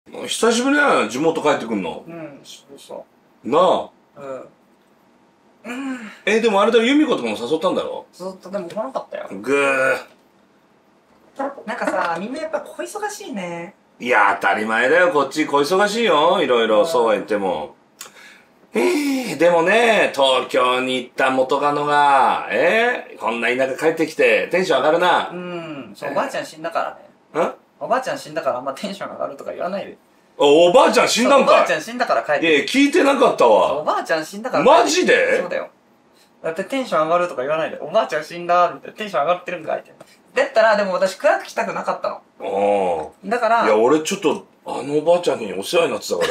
久しぶりだよ、地元帰ってくんの。 うん、そうそなあ。 う。 でもあれだ、由美子とかも誘ったんだろ？ ずっとでも来なかったよ。 ぐー。 なんかさ、みんなやっぱ小忙しいね。 いや、当たり前だよ、こっち小忙しいよ、いろいろ、そうは言っても。でもね、東京に行った元カノが、こんな田舎帰ってきて、テンション上がるな。 そう、おばあちゃん死んだからね。 んおばあちゃん死んだからあんまテンション上がるとか言わないで。 おばあちゃん死んだんおばかい？ あちゃん死んだから帰っていや、聞いてなかったおわ。 ばあちゃん死んだからマジで？ そうだよ。だってテンション上がるとか言わないで。おばあちゃん死んだみたいな。テンション上がってるんかいって。だったら、でも私暗く来たくなかったの。だから。 いや、俺ちょっと、あのおばあちゃんにお世話になってたから、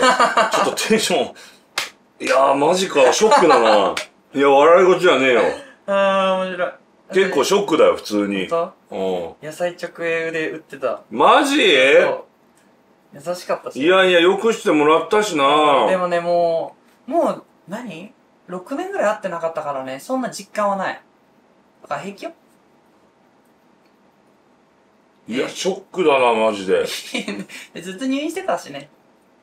ちょっとテンション、いやー、マジか、ショックだな。いや、笑い事じゃねえよ。 面白い。 結構ショックだよ、普通に。 野菜直営で売ってた。 マジ？ 優しかったし。 いやいや、よくしてもらったしな。 でもね、もう、何 ?6 年ぐらい会ってなかったからね、そんな実感はない。だから平気よ。 いや、ショックだな、マジで。 ずっと入院してたしね。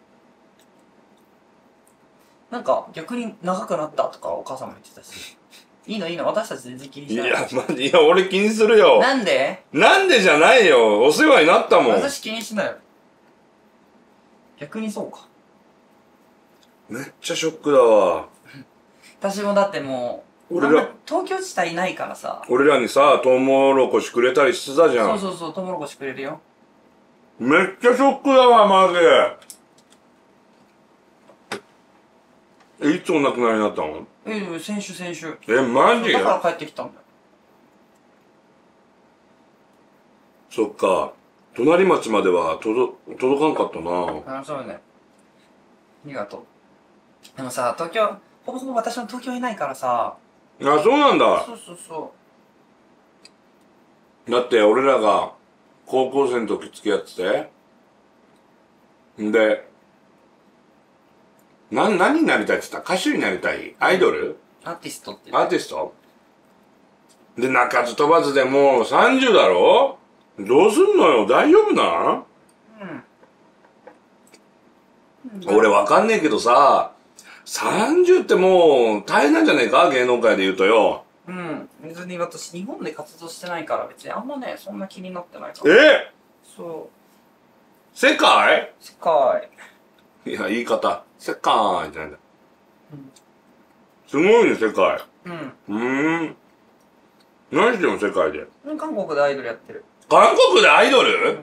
なんか、逆に長くなったとかお母さんも言ってたし。いいの、私たち全然気にしない。 いや、マジ、いや、俺気にするよ。 なんで？ なんでじゃないよ。お世話になったもん。 私気にしないよ。逆にそうか。 めっちゃショックだわ。 私もだってもう、東京自体いないからさ。 俺らにさ、トウモロコシくれたりしてたじゃん。 そう、トウモロコシくれるよ。 めっちゃショックだわ、マジで。いつお亡くなりになったの？ 先週。 マジ？ だから帰ってきたんだよ。 そっか。隣町までは届かんかったな。 そうね。ありがとう。でもさ、東京、ほぼほぼ私も東京いないからさ。 あ、そうなんだ。 そう。 だって俺らが高校生の時付き合ってて。んで、何になりたいって言った？歌手になりたい？アイドル？ アーティストってアーティスト？で、鳴かず飛ばずでもう30だろ？どうすんのよ？大丈夫なん？俺わかんねえけどさ、30ってもう大変なんじゃねえか？芸能界で言うとよ。 別に私日本で活動してないから別にあんまね、そんな気になってないから。そう。 世界？いや、言い方。世界じゃないんだ。すごいね、世界。何してんの、世界で。 韓国でアイドルやってる。 韓国でアイドル？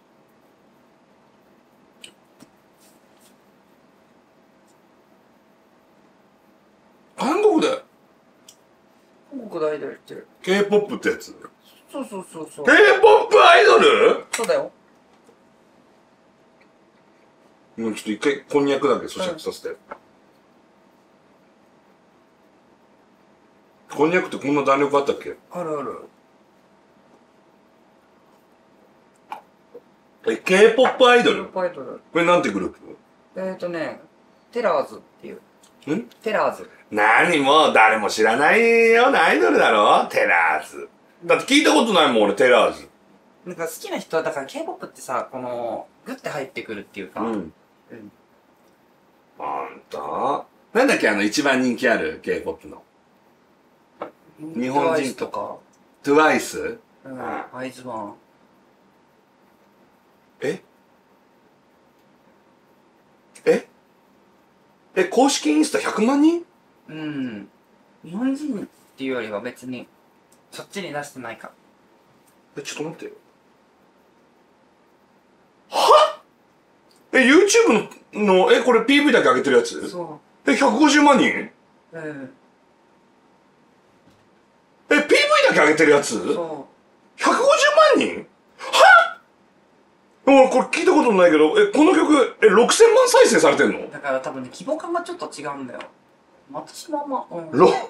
韓国でアイドルやってる。 K-POP ってやつ？ そう。 K-POP アイドル？ そうだよ。 もうちょっと一回こんにゃくだけ咀嚼させて。こんにゃくってこんな弾力あったっけ？ ある。 K-POP アイドル？ K-POP アイドル。 これなんてグループ？ テラーズっていう。テラーズ。 何も誰も知らないようなアイドルだろ？テラーズ。だって聞いたことないもん、俺、テラーズ。 なんか好きな人は、だから K-POP ってさ、この、グッて入ってくるっていうか。 ほんと？なんだっけ、一番人気ある K-POP の。日本人とか。 TWICE？ アイズワン。 公式インスタ100万人？ 日本人っていうよりは別に、そっちに出してないか。 ちょっと待ってよ。は？YouTube の、これ PV だけ上げてるやつ？ そう。 150万人？PV だけ上げてるやつ？ そう。 150万人？は？俺これ聞いたことないけど、この曲、6000万再生されてんの？ だから多分ね、規模感がちょっと違うんだよ。私も 6000万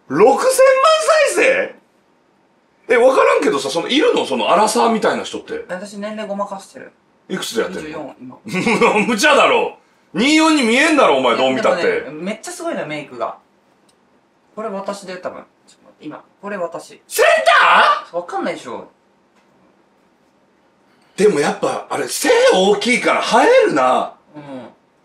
再生？わからんけどさ、いるの？そのアラサーみたいな人って。 私年齢ごまかしてる。 いくつでやってるの？ 24、 今。無茶だろ。24に見えんだろ、お前、どう見たって。 めっちゃすごいな、メイクが。これ私で多分。今、これ私。 センターわかんないでしょ。 でもやっぱ、あれ、背大きいから生えるな。 うん。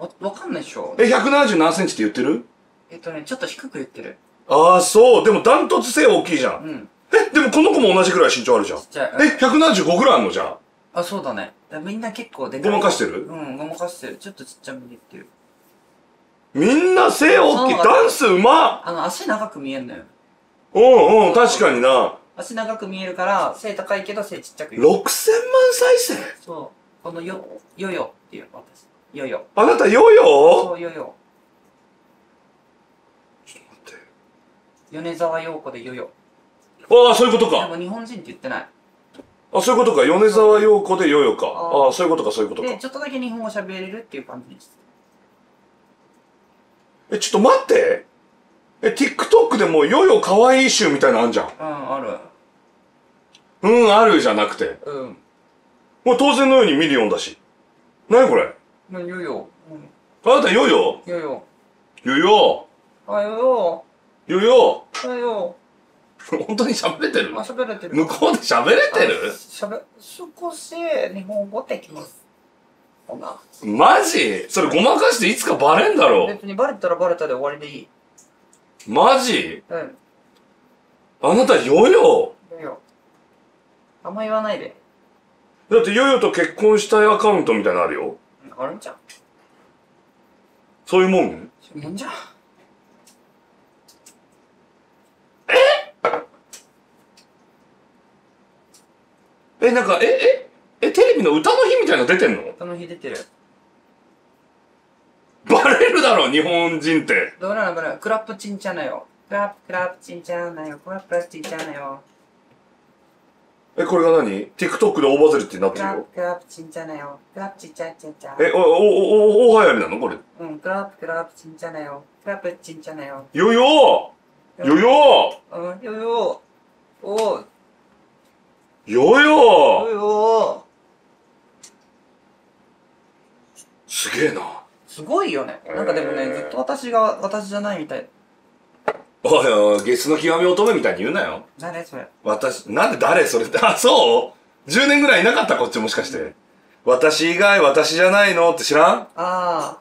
わかんないでしょ。 170何センチって言ってる？ ちょっと低く言ってる。 ああ、そう。でもダントツ背大きいじゃん。 うん。 でもこの子も同じくらい身長あるじゃん。 ちっちゃい。 175ぐらいあんのじゃん。 あ、そうだね。みんな結構でかい。 ごまかしてる？ うん、ごまかしてる。ちょっとちっちゃめで言ってる。 みんな背大きい。ダンスうまっ。 足長く見えんのよ。 うんうん、確かにな。 足長く見えるから、背高いけど背ちっちゃく言う。6000万再生？ そう。このヨヨっていう、私。ヨヨ。 あなたヨヨ？ そう、ヨヨ。 ちょっと待って。 米沢陽子でヨヨ。 ああ、そういうことか。 でも日本人って言ってない。 あ、そういうことか。米沢陽子でヨヨか。ああ、そういうことか、そういうことか。 で、ちょっとだけ日本語喋れるっていう感じです。 ちょっと待って。TikTok でもヨヨ可愛い集みたいなのあんじゃん。 うん、ある。 あるじゃなくて。 うん。 もう当然のようにミリオンだし。なにこれ？ ヨヨ。 あなたヨヨ？ ヨヨ。 ヨヨ。 あ、ヨヨ。 ヨヨ。 ヨヨ。 本当に喋れてる？ あ、喋れてる。 向こうで喋れてる？ 少し日本語できます。ほな。 マジ？それごまかしていつかバレんだろ。 別にバレたらバレたで終わりでいい。 マジ？ うん。 あなたヨヨ？ ヨヨ。あんま言わないで。 だってヨヨと結婚したいアカウントみたいなのあるよ。 あるんじゃん。 そういうもん？ そういうもんじゃん。 なんか、テレビの歌の日みたいなの出てんの？ 歌の日出てる。 バレるだろ、日本人って。 どうなのクラップチンチャナよ。クラップチンチャナよ。クラップチンチャナよ。 これが何？ TikTok で大バズりってなってるよ。 クラップチンチャナよ。クラップチンチャチンチャ。 大流行りなのこれ？ うん、クラップチンチャナよ。クラップチンチャナよ。 ヨヨーヨヨーうん、ヨヨーおーヨヨヨヨーすげえな。 すごいよね。なんかでもね、ずっと私じゃないみたい。 おいおい、ゲスの極み乙女みたいに言うなよ。 誰それ？ なんで誰それって、そう ?10 年ぐらいいなかったこっちもしかして。私以外私じゃないのって知らん？ ああ。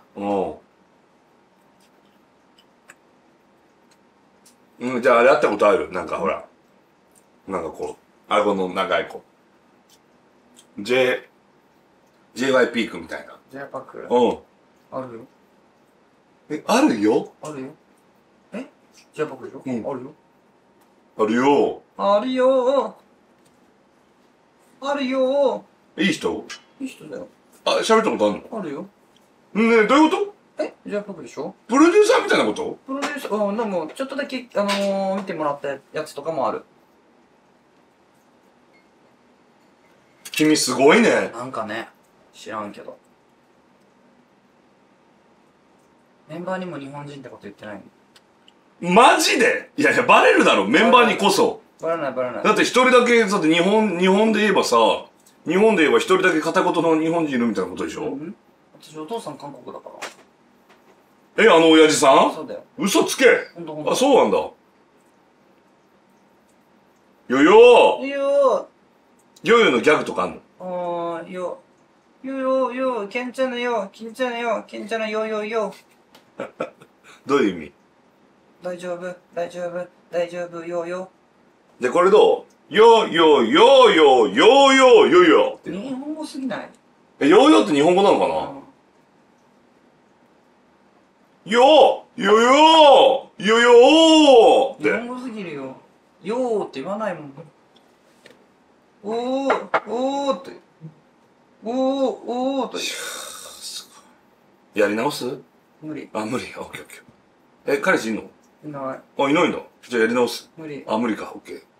じゃああれ会ったことある？なんかほら。なんかこう、顎の長い子。JY ピークみたいな。 J パック？あるよ。 あるよ？ あるよ。J パックでしょ？あるよ。 あるよ。 あるよ。あるよ。 いい人？ いい人だよ。 喋ったことあるの？ あるよ。 ねえ、どういうこと？ J パックでしょ？ プロデューサーみたいなこと？ プロデューサー、でも、ちょっとだけ、見てもらったやつとかもある。 君すごいね。 なんかね、知らんけど。メンバーにも日本人ってこと言ってないの？ マジで？いやいや、バレるだろ、メンバーにこそ。 バレない。 だって一人だけ、だって日本で言えばさ、日本で言えば一人だけ片言の日本人いるみたいなことでしょ？ 私お父さん韓国だから。 あの親父さん？ そうだよ。 嘘つけ。 ほんと。 そうなんだ。ヨヨのギャグとかあんの？ ケンチャナよ、ケンチャナよ。 どういう意味？ 大丈夫、よ。 で、これどう？ヨーって。 日本語すぎない？ ヨーヨーって日本語なのかな？ヨーって。 日本語すぎるよ。よーって言わないもん。おーって。おーって。 やり直す？ 無理。 無理。オッケーオッケー。彼氏いんの？ いない。 いないんだ。じゃあやり直す。 無理。 無理か、オッケー。